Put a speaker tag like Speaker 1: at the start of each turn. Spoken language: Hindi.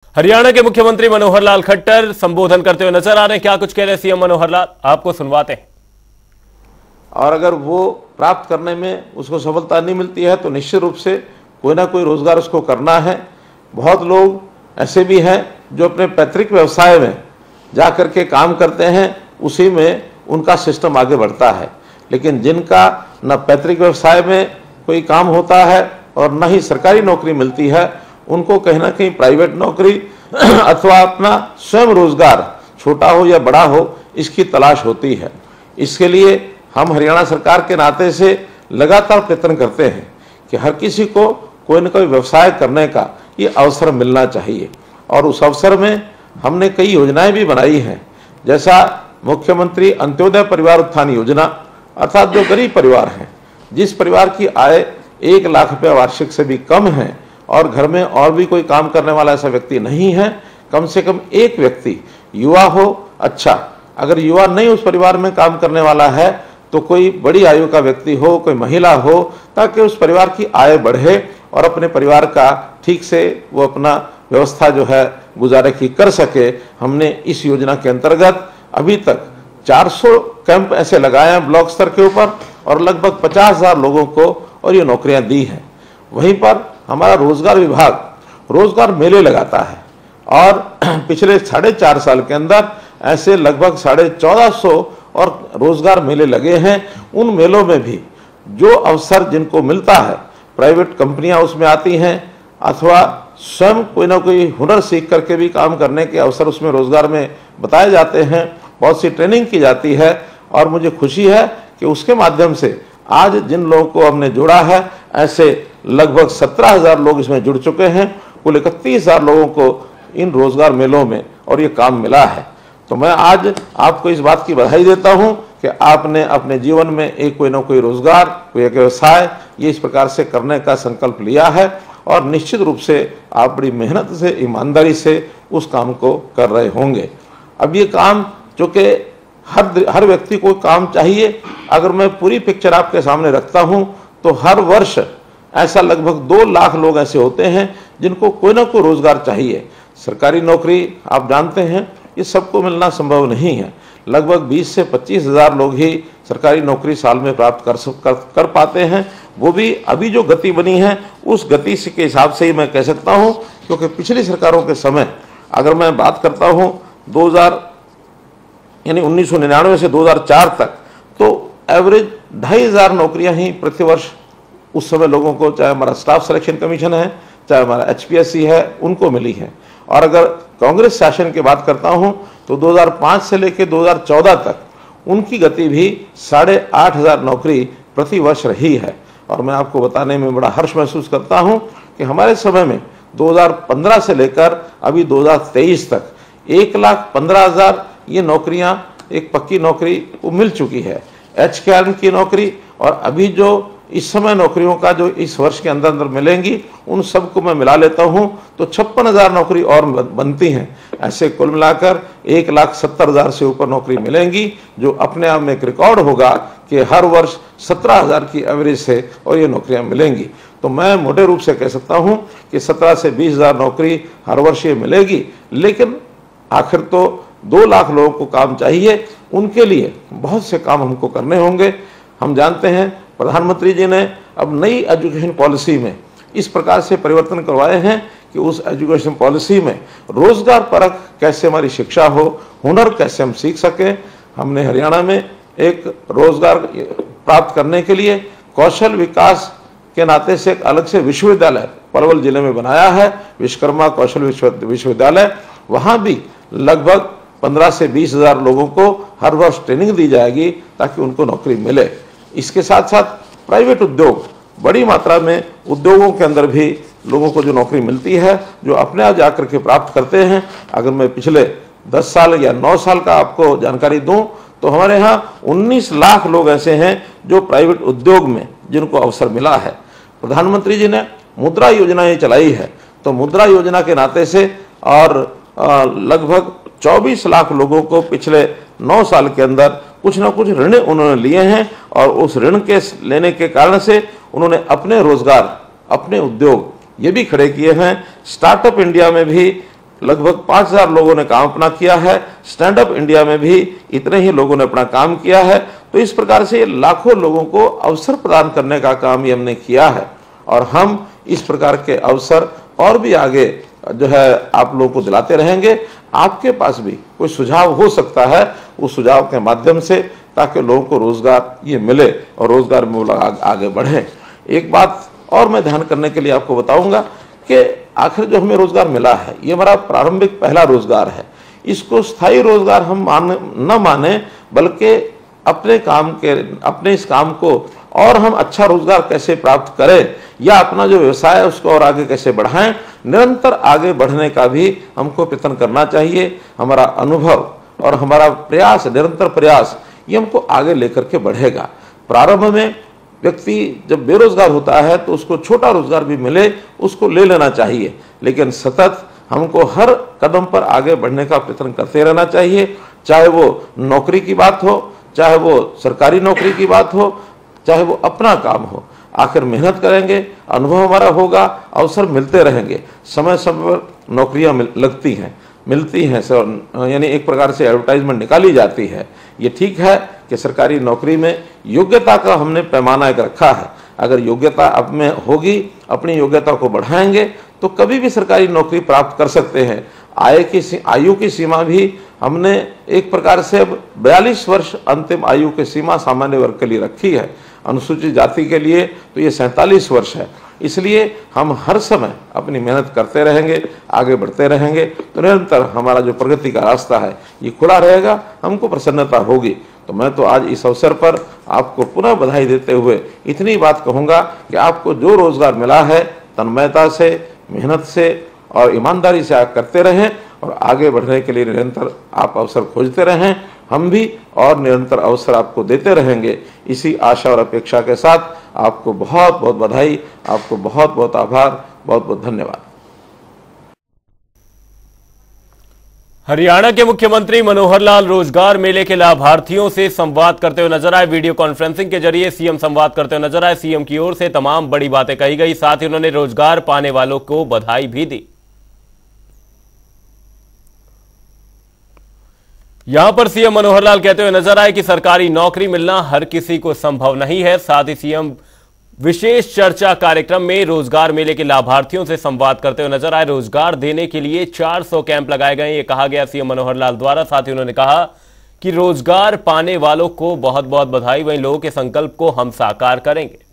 Speaker 1: हरियाणा के मुख्यमंत्री मनोहर लाल खट्टर संबोधन करते हुए नजर आ रहे हैं। क्या कुछ कह रहे हैं सीएम मनोहर लाल, आपको सुनवाते हैं।
Speaker 2: और अगर वो प्राप्त करने में उसको सफलता नहीं मिलती है तो निश्चित रूप से कोई ना कोई रोजगार उसको करना है। बहुत लोग ऐसे भी हैं जो अपने पैतृक व्यवसाय में जा कर के काम करते हैं, उसी में उनका सिस्टम आगे बढ़ता है। लेकिन जिनका न पैतृक व्यवसाय में कोई काम होता है और न ही सरकारी नौकरी मिलती है, उनको कहीं ना कहीं प्राइवेट नौकरी अथवा अपना स्वयं रोजगार छोटा हो या बड़ा हो, इसकी तलाश होती है। इसके लिए हम हरियाणा सरकार के नाते से लगातार प्रयत्न करते हैं कि हर किसी को कोई न कोई व्यवसाय करने का ये अवसर मिलना चाहिए। और उस अवसर में हमने कई योजनाएं भी बनाई हैं, जैसा मुख्यमंत्री अंत्योदय परिवार उत्थान योजना, अर्थात जो गरीब परिवार हैं, जिस परिवार की आय 1 लाख रुपया वार्षिक से भी कम है और घर में और भी कोई काम करने वाला ऐसा व्यक्ति नहीं है, कम से कम एक व्यक्ति युवा हो। अच्छा, अगर युवा नहीं उस परिवार में काम करने वाला है तो कोई बड़ी आयु का व्यक्ति हो, कोई महिला हो, ताकि उस परिवार की आय बढ़े और अपने परिवार का ठीक से वो अपना व्यवस्था जो है गुजारे की कर सके। हमने इस योजना के अंतर्गत अभी तक 400 कैंप ऐसे लगाए हैं ब्लॉक स्तर के ऊपर और लगभग 50,000 लोगों को और ये नौकरियां दी हैं। वहीं पर हमारा रोजगार विभाग रोजगार मेले लगाता है और पिछले 4.5 साल के अंदर ऐसे लगभग 1450 और रोजगार मेले लगे हैं। उन मेलों में भी जो अवसर जिनको मिलता है, प्राइवेट कंपनियां उसमें आती हैं अथवा स्वयं कोई ना कोई हुनर सीख करके भी काम करने के अवसर उसमें रोजगार में बताए जाते हैं। बहुत सी ट्रेनिंग की जाती है और मुझे खुशी है कि उसके माध्यम से आज जिन लोगों को हमने जोड़ा है, ऐसे लगभग 17,000 लोग इसमें जुड़ चुके हैं। कुल 31,000 लोगों को इन रोजगार मेलों में और ये काम मिला है। तो मैं आज आपको इस बात की बधाई देता हूं कि आपने अपने जीवन में एक कोई ना कोई रोजगार, कोई एक व्यवसाय ये इस प्रकार से करने का संकल्प लिया है और निश्चित रूप से आप बड़ी मेहनत से, ईमानदारी से उस काम को कर रहे होंगे। अब ये काम जो कि हर व्यक्ति को काम चाहिए, अगर मैं पूरी पिक्चर आपके सामने रखता हूं तो हर वर्ष ऐसा लगभग 2 लाख लोग ऐसे होते हैं जिनको कोई ना कोई रोजगार चाहिए। सरकारी नौकरी आप जानते हैं ये सबको मिलना संभव नहीं है। लगभग 20 से 25,000 लोग ही सरकारी नौकरी साल में प्राप्त कर पाते हैं। वो भी अभी जो गति बनी है उस गति के हिसाब से ही मैं कह सकता हूं, क्योंकि पिछली सरकारों के समय अगर मैं बात करता हूं 1999 से 2004 तक, तो एवरेज 2,500 नौकरियां ही प्रतिवर्ष उस समय लोगों को, चाहे हमारा स्टाफ सिलेक्शन कमीशन है, चाहे हमारा HPSC है, उनको मिली है। और अगर कांग्रेस शासन की बात करता हूं तो 2005 से लेकर 2014 तक उनकी गति भी 8,500 नौकरी प्रति वर्ष रही है। और मैं आपको बताने में बड़ा हर्ष महसूस करता हूं कि हमारे समय में 2015 से लेकर अभी 2023 तक 1,15,000 ये नौकरियां, एक पक्की नौकरी वो मिल चुकी है। HKRN की नौकरी और अभी जो इस समय नौकरियों का जो इस वर्ष के अंदर अंदर मिलेंगी, उन सबको मैं मिला लेता हूं तो 56,000 नौकरी और बनती हैं। ऐसे कुल मिलाकर 1,70,000 से ऊपर नौकरी मिलेंगी, जो अपने आप में एक रिकॉर्ड होगा कि हर वर्ष 17,000 की एवरेज से और ये नौकरियां मिलेंगी। तो मैं मोटे रूप से कह सकता हूं कि 17 से 20,000 नौकरी हर वर्ष ये मिलेगी। लेकिन आखिर तो 2 लाख लोगों को काम चाहिए, उनके लिए बहुत से काम हमको करने होंगे। हम जानते हैं प्रधानमंत्री जी ने अब नई एजुकेशन पॉलिसी में इस प्रकार से परिवर्तन करवाए हैं कि उस एजुकेशन पॉलिसी में रोजगार परक कैसे हमारी शिक्षा हो, हुनर कैसे हम सीख सकें। हमने हरियाणा में एक रोजगार प्राप्त करने के लिए कौशल विकास के नाते से एक अलग से विश्वविद्यालय पलवल जिले में बनाया है, विश्वकर्मा कौशल विश्वविद्यालय। वहाँ भी लगभग 15 से 20,000 लोगों को हर वर्ष ट्रेनिंग दी जाएगी ताकि उनको नौकरी मिले। इसके साथ साथ प्राइवेट उद्योग, बड़ी मात्रा में उद्योगों के अंदर भी लोगों को जो नौकरी मिलती है, जो अपने आप जाकर के प्राप्त करते हैं। अगर मैं पिछले 10 साल या 9 साल का आपको जानकारी दूं तो हमारे यहाँ 19 लाख लोग ऐसे हैं जो प्राइवेट उद्योग में जिनको अवसर मिला है। प्रधानमंत्री जी ने मुद्रा योजना ये चलाई है, तो मुद्रा योजना के नाते से और लगभग 24 लाख लोगों को पिछले 9 साल के अंदर कुछ ना कुछ ऋण उन्होंने लिए हैं और उस ऋण के लेने के कारण से उन्होंने अपने रोजगार, अपने उद्योग ये भी खड़े किए हैं। स्टार्टअप इंडिया में भी लगभग 5,000 लोगों ने काम अपना किया है। स्टैंड अप इंडिया में भी इतने ही लोगों ने अपना काम किया है। तो इस प्रकार से लाखों लोगों को अवसर प्रदान करने का काम ये हमने किया है और हम इस प्रकार के अवसर और भी आगे जो है आप लोगों को दिलाते रहेंगे। आपके पास भी कोई सुझाव हो सकता है, उस सुझाव के माध्यम से, ताकि लोगों को रोजगार ये मिले और रोजगार में वो लोग आगे बढ़ें। एक बात और मैं ध्यान करने के लिए आपको बताऊंगा कि आखिर जो हमें रोजगार मिला है, ये हमारा प्रारंभिक पहला रोजगार है। इसको स्थायी रोजगार हम न माने, बल्कि अपने इस काम को और हम अच्छा रोजगार कैसे प्राप्त करें या अपना जो व्यवसाय है उसको और आगे कैसे बढ़ाएं, निरंतर आगे बढ़ने का भी हमको प्रयत्न करना चाहिए। हमारा अनुभव और हमारा प्रयास, निरंतर प्रयास, ये हमको आगे लेकर के बढ़ेगा। प्रारंभ में व्यक्ति जब बेरोजगार होता है तो उसको छोटा रोजगार भी मिले, उसको ले लेना चाहिए, लेकिन सतत हमको हर कदम पर आगे बढ़ने का प्रयत्न करते रहना चाहिए। चाहे वो नौकरी की बात हो, चाहे वो सरकारी नौकरी की बात हो, चाहे वो अपना काम हो, आखिर मेहनत करेंगे, अनुभव हमारा होगा, अवसर मिलते रहेंगे। समय समय पर नौकरियां मिलती हैं सर, यानी एक प्रकार से एडवर्टाइजमेंट निकाली जाती है। ये ठीक है कि सरकारी नौकरी में योग्यता का हमने पैमाना एक रखा है। अगर योग्यता अब में होगी, अपनी योग्यता को बढ़ाएंगे तो कभी भी सरकारी नौकरी प्राप्त कर सकते हैं। आयु की सीमा भी हमने एक प्रकार से अब 42 वर्ष अंतिम आयु की सीमा सामान्य वर्ग के लिए रखी है। अनुसूचित जाति के लिए तो ये 47 वर्ष है। इसलिए हम हर समय अपनी मेहनत करते रहेंगे, आगे बढ़ते रहेंगे, तो निरंतर हमारा जो प्रगति का रास्ता है ये खुला रहेगा, हमको प्रसन्नता होगी। तो मैं तो आज इस अवसर पर आपको पुनः बधाई देते हुए इतनी बात कहूँगा कि आपको जो रोजगार मिला है, तन्मयता से, मेहनत से और ईमानदारी से आप करते रहें और आगे बढ़ने के लिए निरंतर आप अवसर खोजते रहें। हम भी और निरंतर अवसर आपको देते रहेंगे। इसी आशा और अपेक्षा के साथ आपको बहुत बहुत बधाई, आपको बहुत बहुत आभार, बहुत बहुत धन्यवाद।
Speaker 1: हरियाणा के मुख्यमंत्री मनोहर लाल रोजगार मेले के लाभार्थियों से संवाद करते हुए नजर आए। वीडियो कॉन्फ्रेंसिंग के जरिए सीएम संवाद करते हुए नजर आए। सीएम की ओर से तमाम बड़ी बातें कही गई, साथ ही उन्होंने रोजगार पाने वालों को बधाई भी दी। यहां पर सीएम मनोहर लाल कहते हुए नजर आए कि सरकारी नौकरी मिलना हर किसी को संभव नहीं है। साथ ही सीएम विशेष चर्चा कार्यक्रम में रोजगार मेले के लाभार्थियों से संवाद करते हुए नजर आए। रोजगार देने के लिए 400 कैंप लगाए गए, ये कहा गया सीएम मनोहर लाल द्वारा। साथ ही उन्होंने कहा कि रोजगार पाने वालों को बहुत बहुत बधाई, वहीं लोगों के संकल्प को हम साकार करेंगे।